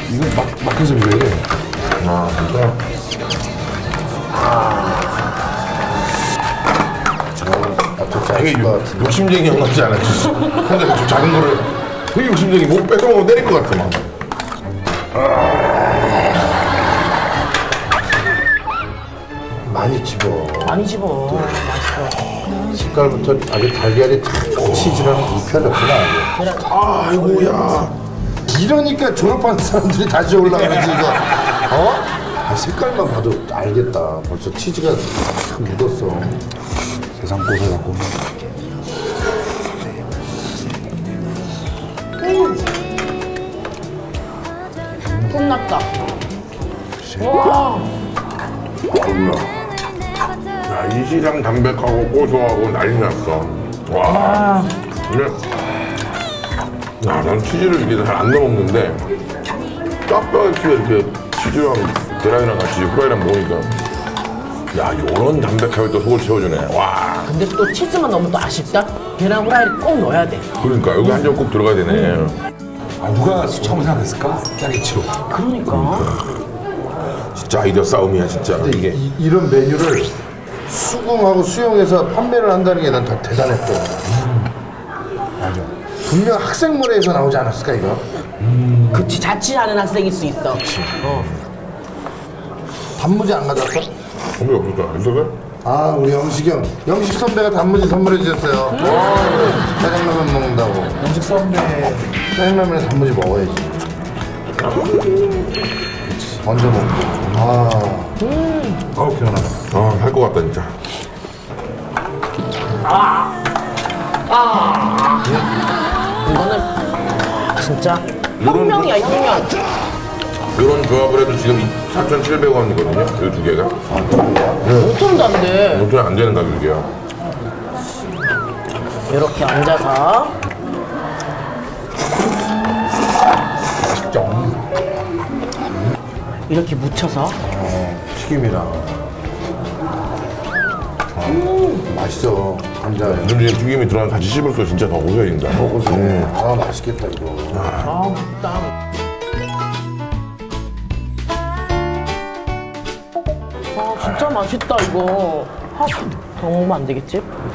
이거 막혀서 비벼야 돼. 아, 진짜. 되게 욕심쟁이 형 같지 않아? 근데 저 작은 거를 되게 욕심쟁이 못 뺏어먹고 때릴 것 같아 막. 많이 집어. 많이 집어. 맛있어. 색깔부터 아주 달걀이 치즈랑 입혀졌구나. 아이고야. 이러니까 졸업한 사람들이 다시 올라가는지 이거. 어? 아, 색깔만 봐도 알겠다. 벌써 치즈가 참 묻었어. 세상 고생하고. 끝났다. 와. 아우야. 야, 이 시장 담백하고 고소하고 난리 났어. 와. 근데, 야, 난 치즈를 이렇게 잘 안 넣어 먹는데, 짜파게티에 이렇게 치즈랑 계란이랑 같이 후라이랑 먹으니까, 야, 요런 담백하게 또 속을 채워주네. 와. 근데 또 치즈만 넣으면 또 아쉽다. 계란 후라이를 꼭 넣어야 돼. 그러니까, 여기 한 점 꼭 들어가야 되네. 아, 누가 처음 생각했을까? 짜리치로. 그러니까. 진짜 아이디어 싸움이야, 진짜. 이게. 이런 메뉴를 수긍하고 수용해서 판매를 한다는 게 난 더 대단했어. 맞아. 분명 학생물에서 나오지 않았을까, 이거? 그치, 자취하는 학생일 수 있어. 단무지 안 가져왔어? 선배 없었잖아. 있었어? 아, 우리 영식이 형. 영식 선배가 단무지 선물해 주셨어요. 짜장라면 먹는다고. 음식 선배. 짜장라면에 단무지 먹어야지. 얹어 먹고. 아우, 시원하다. 아, 할 것 같다, 진짜. 이거는 진짜 혁명이야, 혁명. 이런 조합을 해도 지금 4,700원이거든요. 이 두 개가. 5천도 안 돼. 보통 안 되는 가격이야. 이렇게 앉아서. 이렇게 묻혀서. 튀김이랑. 맛있어. 감자. 근데 튀김이 들어가면 같이 씹을수록 진짜 더 고소해진다. 먹어서. 아, 맛있겠다, 이거. 아, 맛있다. 아, 진짜 맛있다, 이거. 더 먹으면 안 되겠지?